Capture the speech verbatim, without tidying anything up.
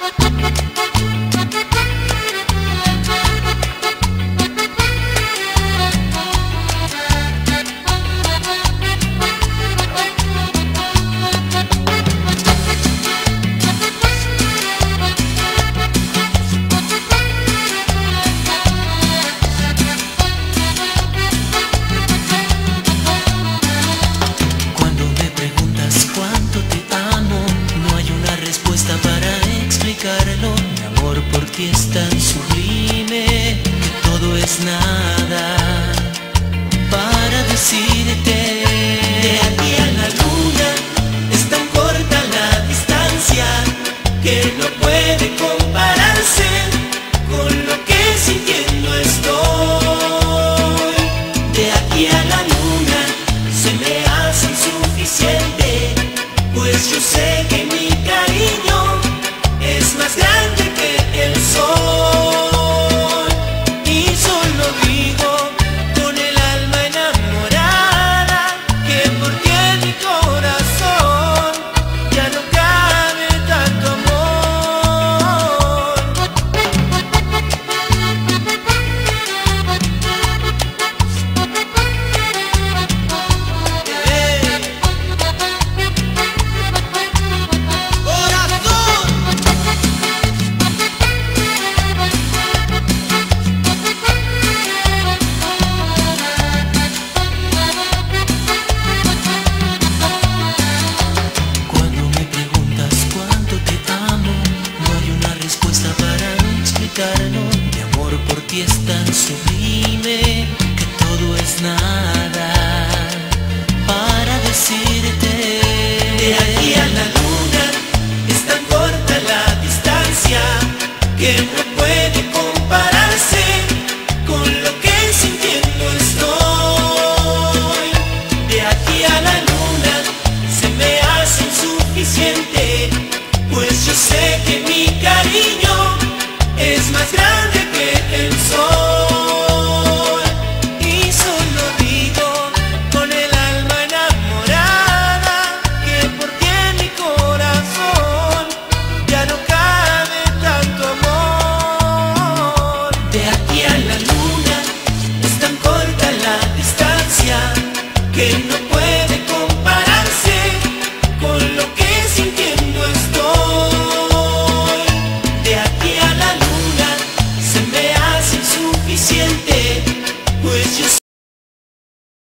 Mi amor por ti es tan sublime que todo es nada para decirte. De aquí a la luna es tan corta la distancia que no puede compararse con lo que sintiendo estoy. De aquí a la luna se me hace insuficiente, pues yo sé que mi cariño es más grande que el sol. Y solo digo con el alma enamorada que por ti en mi corazón ya no cabe tanto amor. Hey. Mi amor por ti es tan sublime que todo es nada para decirte. De aquí a la luna es tan corta la distancia que no puede compararse con lo que sintiendo estoy. De aquí a la luna se me hace insuficiente, pues yo sé que mi cariño es más grande que el sol. Y solo digo con el alma enamorada que por ti en mi corazón ya no cabe tanto amor. De aquí a la luna es tan corta la distancia que no puedo